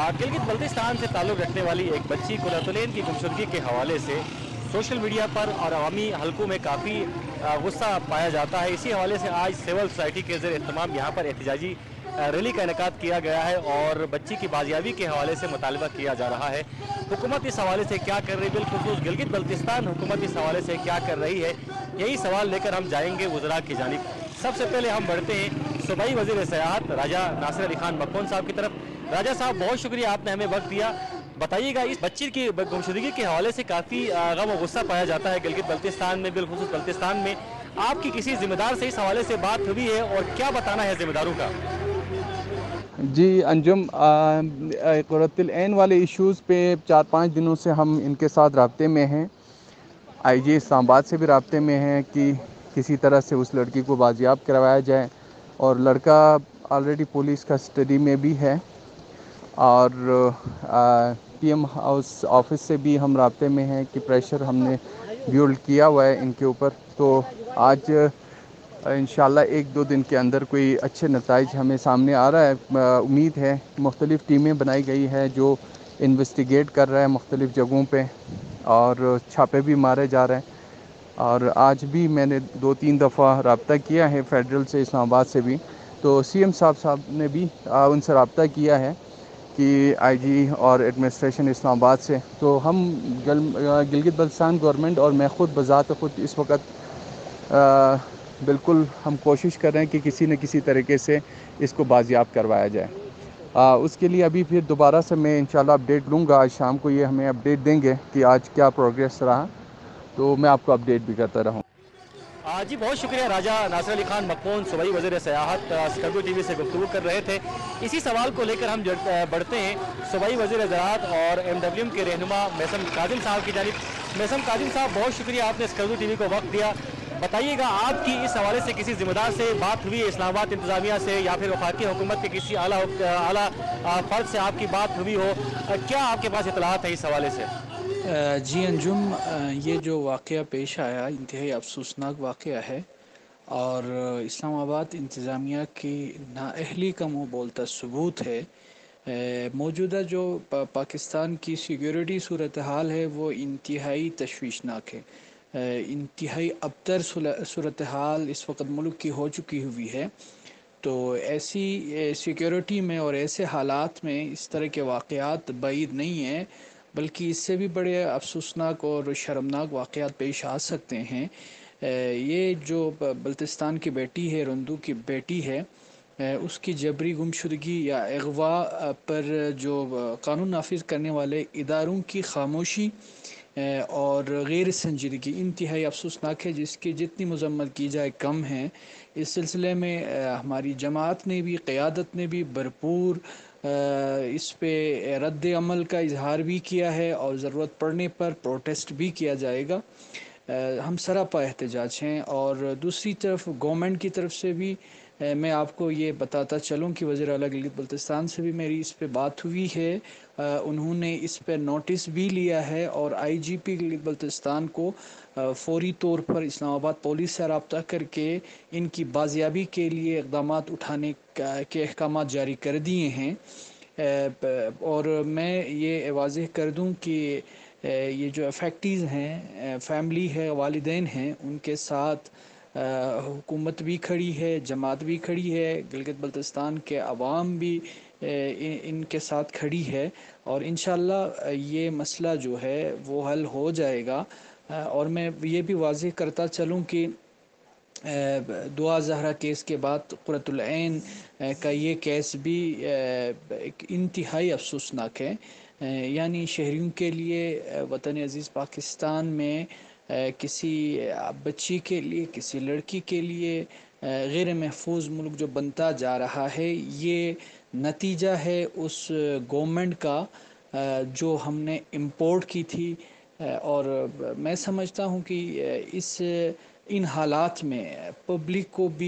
गिलगित बल्तिस्तान से ताल्लुक़ रखने वाली एक बच्ची कुरतुलैन की गुमशुदगी के हवाले से सोशल मीडिया पर और अवामी हलकों में काफ़ी गुस्सा पाया जाता है। इसी हवाले से आज सिविल सोसाइटी के ज़रिए तमाम यहाँ पर एहतजाजी रैली का इनेकाद किया गया है और बच्ची की बाजियाबी के हवाले से मुतालबा किया जा रहा है। हुकूमत इस हवाले से क्या कर रही है, बिलखुसूस गिलगित बल्तिस्तान हुकूमत इस हवाले से क्या कर रही है, यही सवाल लेकर हम जाएंगे वज़रा की जानिब। सबसे पहले हम बढ़ते हैं सूबाई वज़ीर सयाहत राजा नासिर अली खान मकबून साहब की तरफ। राजा साहब, बहुत शुक्रिया, आपने हमें वक्त दिया। बताइएगा, इस बच्ची की गुमशुदगी के हवाले से काफ़ी गम और गुस्सा पाया जाता है गिलगित बल्तिस्तान में, बिलखुसूस बल्तिस्तान में। आपकी किसी जिम्मेदार से इस हवाले से बात हुई है और क्या बताना है जिम्मेदारों का? जी अंजुम, कुरतुलैन वाले इश्यूज़ पे 4-5 दिनों से हम इनके साथ राब्ते में हैं। आईजी इस्लामाबाद से भी राब्ते में हैं कि किसी तरह से उस लड़की को बाजियाब करवाया जाए, और लड़का ऑलरेडी पुलिस कस्टडी में भी है। और पीएम हाउस ऑफिस से भी हम राब्ते में हैं कि प्रेशर हमने बिल्ड किया हुआ है इनके ऊपर। तो आज इंशाल्लाह 1-2 दिन के अंदर कोई अच्छे नताइज हमें सामने आ रहा है। उम्मीद है। मुख्तलिफ़ टीमें बनाई गई है जो इन्वेस्टिगेट कर रहा है मुख्तलिफ़ जगहों पे, और छापे भी मारे जा रहे हैं। और आज भी मैंने 2-3 दफ़ा रब्ता किया है फेडरल से, इस्लामाबाद से भी। तो सीएम साहब ने भी उनसे रब्ता किया है कि आईजी और एडमिनिस्ट्रेशन इस्लामाबाद से। तो हम गिलगित बल्तिस्तान गवर्नमेंट और मैं ख़ुद बज़ात ख़ुद इस वक्त बिल्कुल हम कोशिश कर रहे हैं कि किसी न किसी तरीके से इसको बाजियाब करवाया जाए। उसके लिए अभी फिर दोबारा से मैं इंशाल्लाह अपडेट लूँगा। आज शाम को ये हमें अपडेट देंगे कि आज क्या प्रोग्रेस रहा, तो मैं आपको अपडेट भी करता रहूँ। जी बहुत शुक्रिया। राजा नासिर अली खान मकबून सूबाई वज़ीर सयाहत स्कर्दू टीवी से गुफ्तगू कर रहे थे। इसी सवाल को लेकर हम बढ़ते हैं सूबाई वज़ीर ज़राअत और MWM के रहनुमा मैसम काजिम साहब की जानिब। मैसम काजिम साहब, बहुत शुक्रिया, आपने स्कर्दू टीवी को वक्त दिया। बताइएगा, आपकी इस हवाले से किसी ज़िम्मेदार से बात हुई है, इस्लामाबाद इंतज़ामिया से या फिर वफाकी हुकूमत के किसी आला फ़र्द से आपकी बात हुई हो? क्या आपके पास इतलात है इस हवाले से? जी अंजुम, ये जो वाक़या पेश आया इंतहाई अफसोसनाक वाक़या है, और इस्लामाबाद इंतज़ामिया की नाअहली का मुँह बोलता सबूत है। मौजूदा जो पाकिस्तान की सिक्योरिटी सूरत हाल है वो इंतहाई तशवीशनाक है। इंतहाई अबतर सूरत हाल इस वक्त मुल्क की हो चुकी हुई है। तो ऐसी सिक्योरिटी में और ऐसे हालात में इस तरह के वाक़यात बाइद नहीं हैं, बल्कि इससे भी बड़े अफसोसनाक और शर्मनाक वाक़यात पेश आ सकते हैं। ये जो बल्तिस्तान की बेटी है, रंदू की बेटी है, उसकी जबरी गुमशुदगी या अगवा पर जो कानून नाफिज करने वाले इदारों की खामोशी और गैर संजीदगी इंतहाई अफसोसनाक है, जिसकी जितनी मजम्मत की जाए कम है। इस सिलसिले में हमारी जमात ने भी, क़यादत ने भी भरपूर इस पे रद्द अमल का इजहार भी किया है, और ज़रूरत पड़ने पर प्रोटेस्ट भी किया जाएगा। हम सरापा एहतजाज हैं। और दूसरी तरफ गवर्नमेंट की तरफ से भी मैं आपको ये बताता चलूँ कि वज़ीर आला गिलगित बल्तिस्तान से भी मेरी इस पे बात हुई है। उन्होंने इस पे नोटिस भी लिया है और IGP गिलगित बल्तिस्तान को फौरी तौर पर इस्लामाबाद पुलिस से रब्ता करके इनकी बाजियाबी के लिए इक़दाम उठाने के अहकाम जारी कर दिए हैं। और मैं ये वाज़ेह कर दूं कि ये जो अफेक्टीज़ हैं, फैमिली है, वालिदैन हैं, उनके साथ हुकूमत भी खड़ी है, जमात भी खड़ी है, गिलगित बल्तिस्तान के अवाम भी इनके साथ खड़ी है, और इंशाअल्लाह ये मसला जो है वो हल हो जाएगा। और मैं ये भी वाज़ेह करता चलूँ कि दुआ ज़हरा केस के बाद कुरतुलैन का ये केस भी एक इंतहाई अफसोसनाक है। यानी शहरियों के लिए वतन अज़ीज़ पाकिस्तान में किसी बच्ची के लिए, किसी लड़की के लिए गैर महफूज मुल्क जो बनता जा रहा है, ये नतीजा है उस गवर्नमेंट का जो हमने इम्पोर्ट की थी। और मैं समझता हूँ कि इन हालात में पब्लिक को भी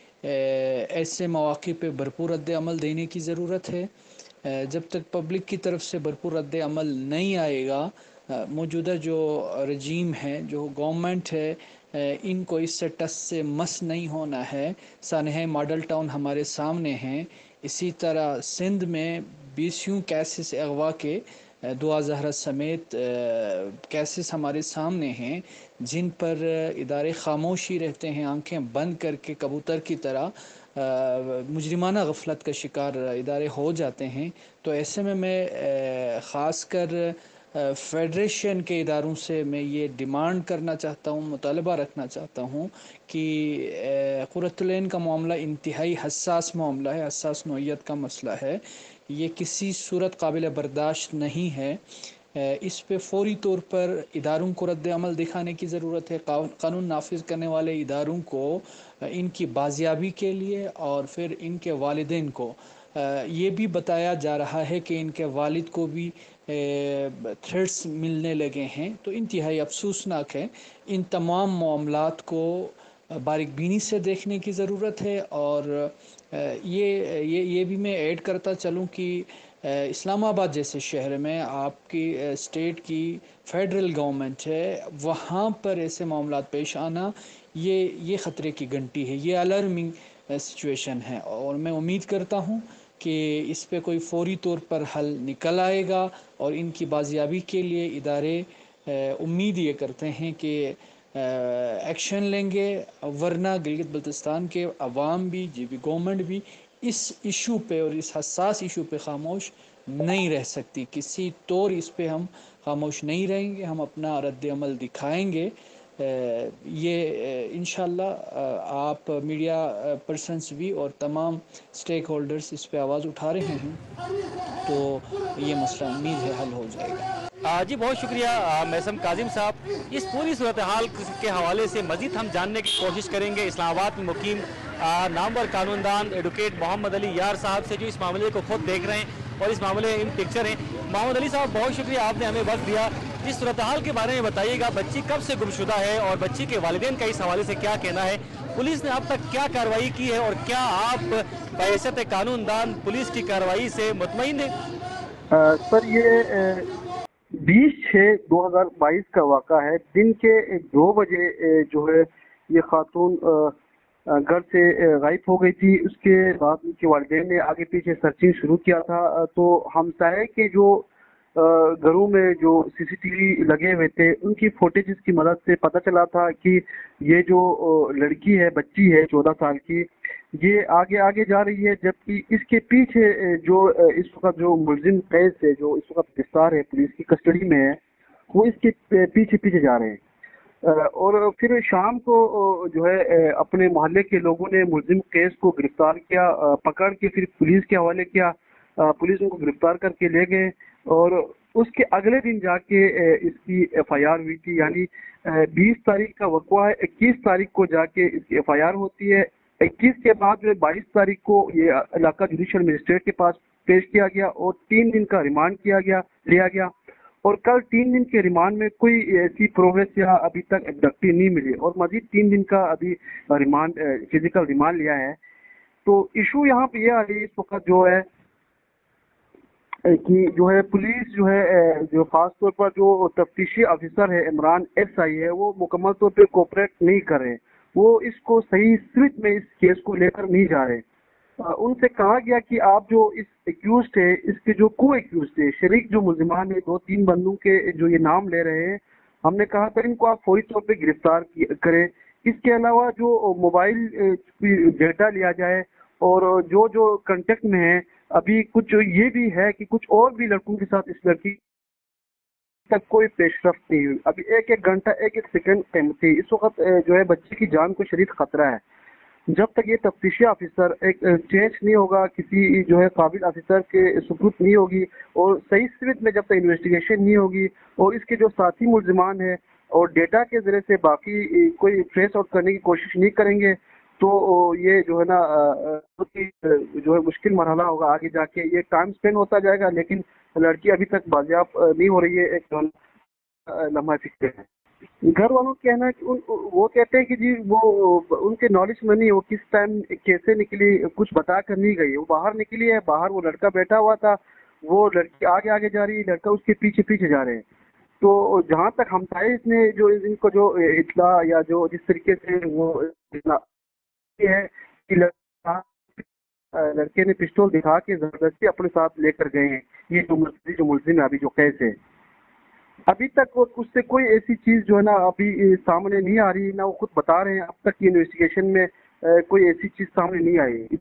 ऐसे मौक़े पे भरपूर रद्द अमल देने की ज़रूरत है। जब तक पब्लिक की तरफ से भरपूर रद्द अमल नहीं आएगा, मौजूदा जो रजीम है, जो गवर्नमेंट है, इनको इससे टस से मस नहीं होना है। सानहा मॉडल टाउन हमारे सामने हैं। इसी तरह सिंध में बीसियों केसेस अगवा के दुआ जहरा समेत केसेस हमारे सामने हैं जिन पर इदारे खामोशी रहते हैं, आंखें बंद करके कबूतर की तरह मुजरिमाना गफलत का शिकार इदारे हो जाते हैं। तो ऐसे में मैं ख़ास कर फेडरेशन के इदारों से मैं ये डिमांड करना चाहता हूँ, मुतालबा रखना चाहता हूँ कि क़ुर्रतुल ऐन का मामला इंतहाई हसास मामला है, हसास नौइयत का मसला है। ये किसी सूरत काबिल बर्दाश्त नहीं है। इस पे फौरी तौर पर इदारों को रद्द अमल दिखाने की ज़रूरत है। कानून नाफिज करने वाले इदारों को इनकी बाजियाबी के लिए और फिर इनके वालिदैन को ये भी बताया जा रहा है कि इनके वालिद को भी थ्रेट्स मिलने लगे हैं। तो इंतहाई अफसोसनाक है। इन तमाम मामलात को बारीक बीनी से देखने की ज़रूरत है। और ये भी मैं ऐड करता चलूँ कि इस्लामाबाद जैसे शहर में आपकी स्टेट की फेडरल गवर्नमेंट है, वहाँ पर ऐसे मामलात पेश आना ये ख़तरे की घंटी है, ये अलार्मिंग सिचुएशन है। और मैं उम्मीद करता हूँ कि इस पे कोई फौरी तौर पर हल निकल आएगा और इनकी बाजियाबी के लिए इदारे उम्मीद ये करते हैं कि एक्शन लेंगे, वरना गिलगित बल्तिस्तान के अवाम भी गवर्नमेंट भी इस इशू पे और इस हसास इशू पे खामोश नहीं रह सकती। किसी तौर इस पे हम खामोश नहीं रहेंगे, हम अपना रद्द अमल दिखाएंगे। ये इंशाल्लाह आप मीडिया पर्सन्स भी और तमाम स्टेक होल्डर्स इस पे आवाज़ उठा रहे हैं, तो ये मसला उम्मीद है हल हो जाएगा। जी बहुत शुक्रिया मैसम काजिम साहब। इस पूरी सूरत हाल के हवाले से मज़ीद हम जानने की कोशिश करेंगे इस्लामाबाद में मुकीम नामवर कानूनदान एडवोकेट मोहम्मद अली यार साहब से, जो इस मामले को खुद देख रहे हैं और इस मामले इन पिक्चर हैं। मोहम्मद अली साहब बहुत शुक्रिया, आपने हमें वक्त दिया। इस सूरत हाल के बारे में बताइएगा, बच्ची कब से गुमशुदा है और बच्ची के वालिदैन का इस हवाले से क्या कहना है, पुलिस ने अब तक क्या कार्रवाई की है और क्या आप बहैसियत कानूनदान पुलिस की कार्रवाई से मुतमईन हैं? सर ये 20/6/2022 का वाक़ा है। दिन के 2 बजे जो है ये खातून घर से गायब हो गई थी। उसके बाद उनके वालिदैन ने आगे पीछे सर्चिंग शुरू किया था। तो हमसाये के जो घरों में जो सीसीटीवी लगे हुए थे उनकी फुटेजेस की मदद से पता चला था कि ये जो लड़की है, बच्ची है 14 साल की, ये आगे आगे जा रही है, जबकि इसके पीछे जो इस वक्त जो मुलजिम कैद है, जो इस वक्त गिरफ्तार है, पुलिस की कस्टडी में है, वो इसके पीछे पीछे जा रहे हैं। और फिर शाम को जो है अपने मोहल्ले के लोगों ने मुलजिम केस को गिरफ्तार किया, पकड़ के फिर पुलिस के हवाले किया। पुलिस उनको गिरफ्तार करके ले गए और उसके अगले दिन जाके इसकी FIR हुई थी। यानी 20 तारीख का वक़्वा है, 21 तारीख को जाके इसकी FIR होती है। 21 के बाद जो 22 तारीख को ये इलाका जुडिशल मजिस्ट्रेट के पास पेश किया गया और 3 दिन का रिमांड लिया गया। और कल 3 दिन के रिमांड में कोई ऐसी प्रोग्रेस या अभी तक एब्डक्टी नहीं मिली और मजीद 3 दिन का अभी रिमांड फिजिकल रिमांड लिया है। तो इशू यहाँ पे ये आ रही है इस वक्त जो है कि जो है पुलिस जो है जो खास तौर पर जो तफ्तीशी ऑफिसर है इमरान SI है, वो मुकम्मल तौर पे कोऑपरेट नहीं कर रहे। वो इसको सही स्पिरिट में इस केस को लेकर नहीं जा रहे। उनसे कहा गया कि आप जो इस एक्यूज्ड है, इसके जो को एक्यूज्ड है, शरीक जो मुलजिमान है, 2-3 बंदों के जो ये नाम ले रहे हैं, हमने कहा था इनको आप फौरी तौर पे गिरफ्तार करें। इसके अलावा जो मोबाइल डेटा लिया जाए और जो जो कांटेक्ट में है, अभी कुछ ये भी है कि कुछ और भी लड़कों के साथ इस लड़की तक कोई पेशरफ्त नहीं हुई। अभी एक घंटा 1 सेकंड कीमती। इस वक्त जो है बच्चे की जान को शदीद खतरा है। जब तक ये तफ्तीशी ऑफिसर एक चेंज नहीं होगा, किसी जो है काबिल ऑफिसर के सुपुर्द नहीं होगी और सही स्पिरिट में जब तक इन्वेस्टिगेशन नहीं होगी और इसके जो साथी मुलजिमान है और डेटा के जरिए से बाकी कोई ट्रेस आउट करने की कोशिश नहीं करेंगे, तो ये जो है ना बहुत ही जो है मुश्किल मरहला होगा आगे जाके। ये टाइम स्पेंड होता जाएगा, लेकिन लड़की अभी तक बाजियाब नहीं हो रही है। एक लम्हा फिक्र है। घर वालों का कहना है कि वो कहते हैं कि जी वो उनके नॉलेज में नहीं, वो किस टाइम कैसे निकली कुछ बता कर नहीं गई। वो बाहर निकली है, बाहर वो लड़का बैठा हुआ था, वो लड़की आगे आगे जा रही है, लड़का उसके पीछे पीछे जा रहे हैं। तो जहाँ तक हमसाये ने जो इनको जो इत्तला या जो जिस तरीके से वो है कि लड़का लड़के ने पिस्टल दिखा के जबरदस्ती अपने साथ लेकर गए हैं। ये जो मुलजिम है अभी जो कैस है, अभी तक उससे कोई ऐसी चीज जो है ना अभी सामने नहीं आ रही, ना वो खुद बता रहे हैं। अब तक की इन्वेस्टिगेशन में कोई ऐसी चीज सामने नहीं आई।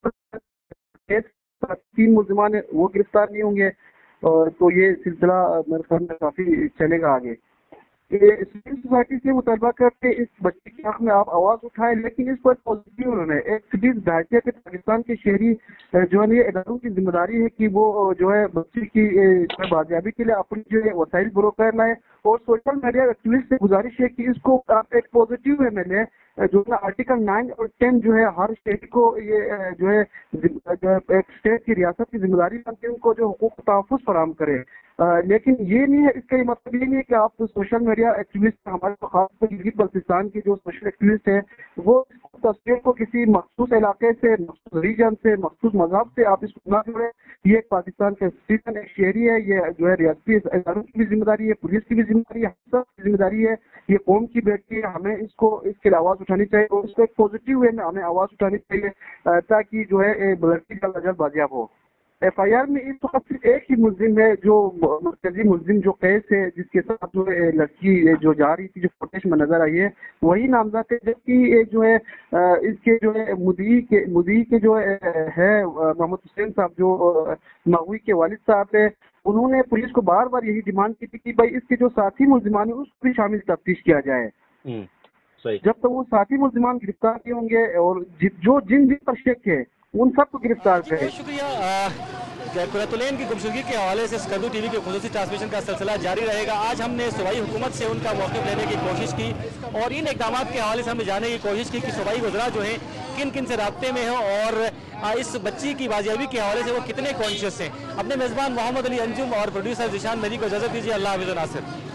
3 मुलजिमान है वो गिरफ्तार नहीं होंगे, और तो ये सिलसिला मेरे ख्याल में काफी चलेगा आगे। सिविल सोसाइटी से मुतालबा करके इस बच्चे के हक में आप आवाज उठाएं, लेकिन इस पर पॉजिटिव उन्होंने एक सिटीज भारतीय के पाकिस्तान के शहरी जो है ये इदारों की जिम्मेदारी है कि वो जो है बच्चे की बाजियाबी के लिए अपनी जो है वसाइल बरो करना है। और सोशल मीडिया एक्टिविस्ट से गुजारिश है कि इसको आप एक पॉजिटिव वे में लें, जो है आर्टिकल 9 और 10 जो है हर स्टेट को ये जो है एक स्टेट की रियासत की जिम्मेदारी बनती है उनको जो हुकूक तहफ़्फ़ुज़ फराहम करे। लेकिन ये नहीं है, इसका मतलब ये नहीं है कि आप तो सोशल मीडिया एक्टिविस्ट हमारे तो खासकर गिलगित बल्तिस्तान के जो सोशल एक्टिविस्ट हैं वो तस्वीर को किसी मखसूस इलाके से, मखसूस रीजन से, मखसूस मजहब से आप इसको ना जोड़े। ये एक पाकिस्तान का सिटीजन, एक शहरी है, ये जो है रियासती इदारों की भी जिम्मेदारी है, पुलिस की भी जिम्मेदारी है, सब की जिम्मेदारी है। ये कौम की बेटी है, हमें इसको इसके लिए आवाज़ उठानी चाहिए और इसको एक पॉजिटिव वे में हमें आवाज़ उठानी चाहिए ताकि जो है लड़की जल्द अज जल्द बाजियाब हो। FIR में इस वक्त सिर्फ एक ही मुलजिम है जो मरकजी मुलजिम जो कैस है, जिसके साथ जो लड़की जो जा रही थी, जो फुटेज में नजर आई है वही नामजद है। जबकि जो है इसके जो है मुदी के जो है मोहम्मद हुसैन साहब जो मगवी के वालिद साहब है, उन्होंने पुलिस को बार बार यही डिमांड की थी कि भाई इसके जो साथी मुलजिमान है उसको भी शामिल तफ्तीश किया जाए। जब तक वो साथी मुलजिमान गिरफ्तार नहीं होंगे और जो जिन पर शक है उन सबको गिरफ्तार करें। बहुत शुक्रिया। कुरतुलैन की गुमशुदगी के हवाले से स्कर्दू टीवी के खुसूसी ट्रांसमिशन का सिलसिला जारी रहेगा। आज हमने सूबाई हुकूमत से उनका मौक़िफ़ लेने की कोशिश की और इन इक़दाम के हवाले से हमने जानने की कोशिश की कि सूबाई वज़रा जो हैं किन किन से राब्ते में हैं और इस बच्ची की बाजियाबी के हवाले से वो कितने कॉन्शियस हैं। अपने मेज़बान मोहम्मद अली अंजुम और प्रोड्यूसर ज़ीशान मेरी को इजाज़त दीजिए। अल्लाह हाफ़िज़ नासिर।